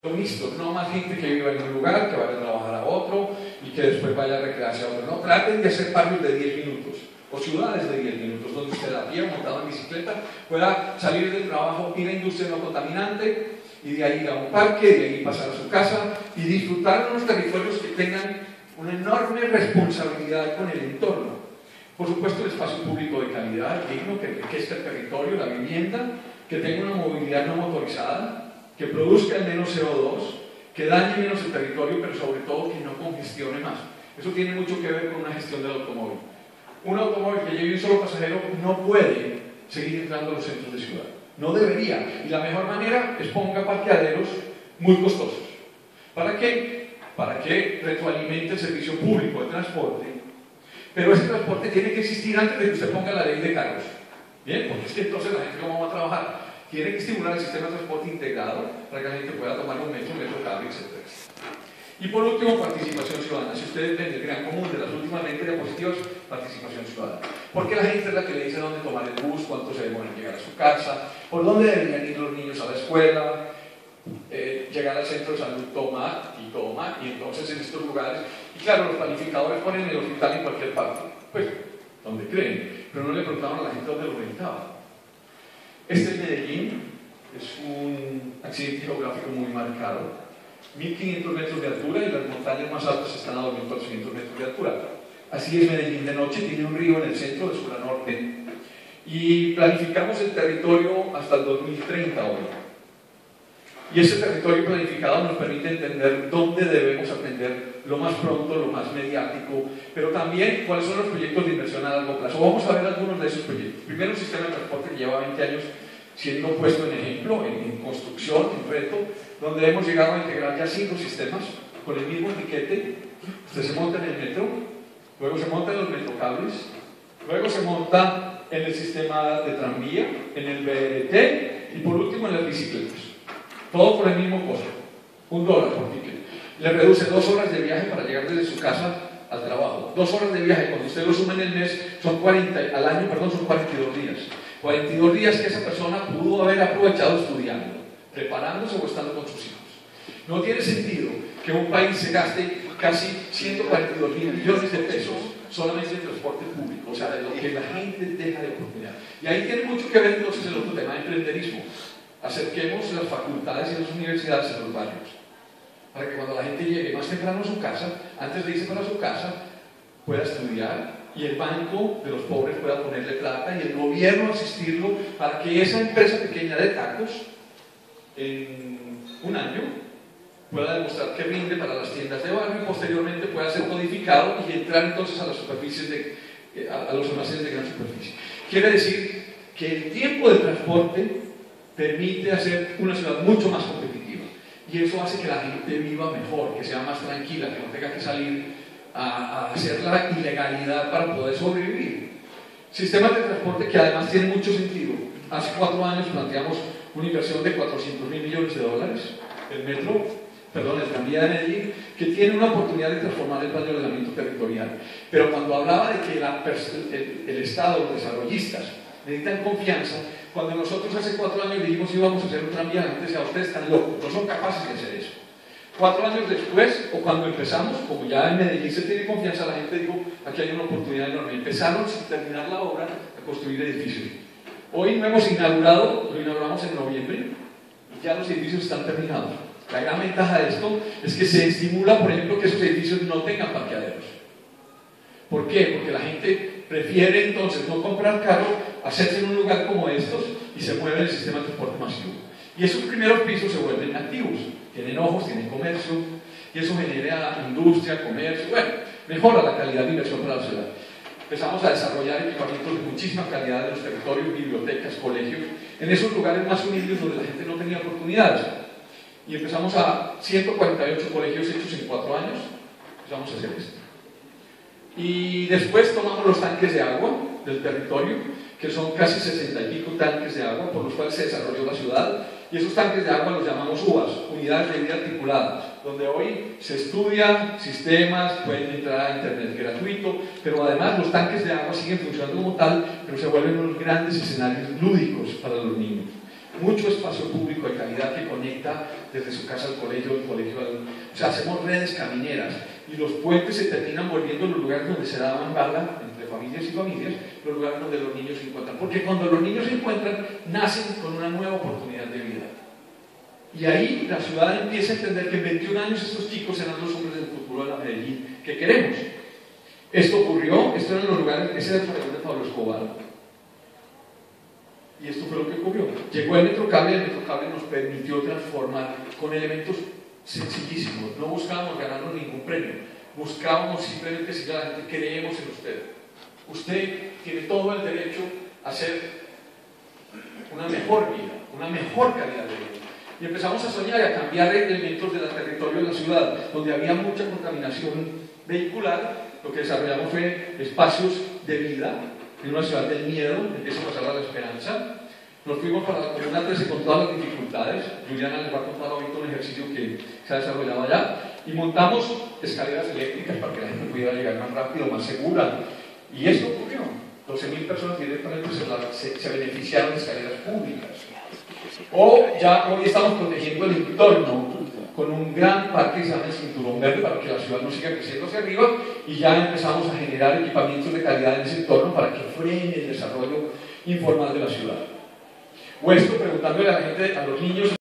mixto, no más gente que viva en un lugar, que vaya a trabajar a otro y que después vaya a recrearse a otro. No, traten de hacer barrios de 10 minutos o ciudades de 10 minutos donde usted a pie, montado en bicicleta, pueda salir del trabajo, ir a industria no contaminante y de ahí ir a un parque, de ahí pasar a su casa y disfrutar de unos territorios que tengan una enorme responsabilidad con el entorno. Por supuesto, el espacio público de calidad, digno, que enriquezca el territorio, la vivienda, que tenga una movilidad no motorizada, que produzca menos CO2, que dañe menos el territorio, pero sobre todo que no congestione más. Eso tiene mucho que ver con una gestión del automóvil. Un automóvil que lleve un solo pasajero no puede seguir entrando a los centros de ciudad. No debería. Y la mejor manera es ponga parqueaderos muy costosos. ¿Para qué? Para que retroalimente el servicio público de transporte. Pero ese transporte tiene que existir antes de que usted ponga la ley de carros. Bien, porque es que entonces la gente cómo va a trabajar. Tiene que estimular el sistema de transporte integrado para que la gente pueda tomar un metro cable, etc. Y por último, participación ciudadana. Si ustedes ven el gran común de las últimas 20 diapositivas, participación ciudadana. Porque la gente es la que le dice dónde tomar el bus, cuánto se demora en llegar a su casa, por dónde deberían ir los niños a la escuela, llegar al centro de salud, toma, y entonces en estos lugares, y claro, los planificadores ponen el hospital en cualquier parte, pues, donde creen, pero no le preguntaban a la gente dónde lo rentaba. Este es Medellín, es un accidente geográfico muy marcado, 1500 metros de altura y las montañas más altas están a 2400 metros de altura. Así es Medellín de noche, tiene un río en el centro de sur a norte y planificamos el territorio hasta el 2030 hoy. Y ese territorio planificado nos permite entender dónde debemos atender lo más pronto, lo más mediático, pero también cuáles son los proyectos de inversión a largo plazo. Vamos a ver algunos de esos proyectos. Primero, un sistema de transporte que lleva 20 años siendo puesto en ejemplo, en construcción, en reto, donde hemos llegado a integrar ya 5 sistemas con el mismo etiquete. Usted se monta en el metro, luego se monta en los metrocables, luego se monta en el sistema de tranvía, en el BRT y por último en las bicicletas. Todo por el mismo costo, $1 por ticket. Le reduce 2 horas de viaje para llegar desde su casa al trabajo. 2 horas de viaje, cuando usted lo suma en el mes, son 42 días. 42 días que esa persona pudo haber aprovechado estudiando, preparándose o estando con sus hijos. No tiene sentido que un país se gaste casi 142.000 millones de pesos solamente en transporte público, o sea, de lo que la gente deja de oportunidad. Y ahí tiene mucho que ver entonces el otro tema de emprenderismo. Acerquemos las facultades y las universidades a los barrios, para que cuando la gente llegue más temprano a su casa, antes de irse para su casa, pueda estudiar y el banco de los pobres pueda ponerle plata y el gobierno asistirlo para que esa empresa pequeña de tacos en un año pueda demostrar que rinde para las tiendas de barrio y posteriormente pueda ser codificado y entrar entonces a las superficies a los almacenes de gran superficie. Quiere decir que el tiempo de transporte permite hacer una ciudad mucho más competitiva y eso hace que la gente viva mejor, que sea más tranquila, que no tenga que salir a hacer la ilegalidad para poder sobrevivir. Sistemas de transporte que además tienen mucho sentido. Hace 4 años planteamos una inversión de $400.000 millones, el tranvía de Medellín, que tiene una oportunidad de transformar el plan de ordenamiento territorial. Pero cuando hablaba de que el Estado, los desarrollistas, necesitan confianza, cuando nosotros hace 4 años dijimos íbamos a hacer un tranvía, la gente decía, ustedes están locos, no son capaces de hacer eso. 4 años después, o cuando empezamos, como ya en Medellín se tiene confianza, la gente dijo, aquí hay una oportunidad enorme. Empezaron sin terminar la obra a construir edificios. Hoy no hemos inaugurado, lo inauguramos en noviembre, y ya los edificios están terminados. La gran ventaja de esto es que se estimula, por ejemplo, que esos edificios no tengan parqueaderos. ¿Por qué? Porque la gente prefiere entonces no comprar carro, hacerse en un lugar como estos y se mueve en el sistema de transporte masivo. Y esos primeros pisos se vuelven activos, tienen ojos, tienen comercio, y eso genera industria, comercio, bueno, mejora la calidad de inversión para la ciudad. Empezamos a desarrollar equipamientos de muchísima calidad en los territorios, bibliotecas, colegios, en esos lugares más humildes donde la gente no tenía oportunidades. Y empezamos a 148 colegios hechos en 4 años, empezamos a hacer esto. Y después tomamos los tanques de agua del territorio, que son casi 60 y pico tanques de agua por los cuales se desarrolló la ciudad, y esos tanques de agua los llamamos UAS, unidades de vida articuladas, donde hoy se estudian sistemas, pueden entrar a internet gratuito, pero además los tanques de agua siguen funcionando como tal, pero se vuelven unos grandes escenarios lúdicos para los niños. mucho espacio público de calidad que conecta desde su casa al colegio, del colegio al... O sea, hacemos redes camineras y los puentes se terminan volviendo los lugares donde se daban gala entre familias y familias, los lugares donde los niños se encuentran. Porque cuando los niños se encuentran, nacen con una nueva oportunidad de vida. Y ahí la ciudad empieza a entender que en 21 años estos chicos serán los hombres del futuro de la Medellín que queremos. Esto ocurrió, esto eran los lugares, ese era el pabellón de Pablo Escobar. Y esto fue lo que ocurrió. Llegó el Metrocable y el Metrocable nos permitió transformar con elementos sencillísimos. No buscábamos ganarnos ningún premio, buscábamos simplemente decirle a la gente: creemos en usted. Usted tiene todo el derecho a hacer una mejor vida, una mejor calidad de vida. Y empezamos a soñar y a cambiar elementos del territorio de la ciudad, donde había mucha contaminación vehicular. Lo que desarrollamos fue espacios de vida en una ciudad del miedo, empieza a pasar a la esperanza. Nos fuimos para la Comuna 13 con todas las dificultades. Juliana les va a contar ahorita un ejercicio que se ha desarrollado allá. Y montamos escaleras eléctricas para que la gente pudiera llegar más rápido, más segura. Y esto ocurrió. 12.000 personas directamente se beneficiaron de escaleras públicas. O ya hoy estamos protegiendo el entorno con un gran parque que se llama el Cinturón Verde para que la ciudad no siga creciendo hacia arriba, y ya empezamos a generar equipamientos de calidad en ese entorno para que frene el desarrollo informal de la ciudad. O esto preguntándole a la gente, a los niños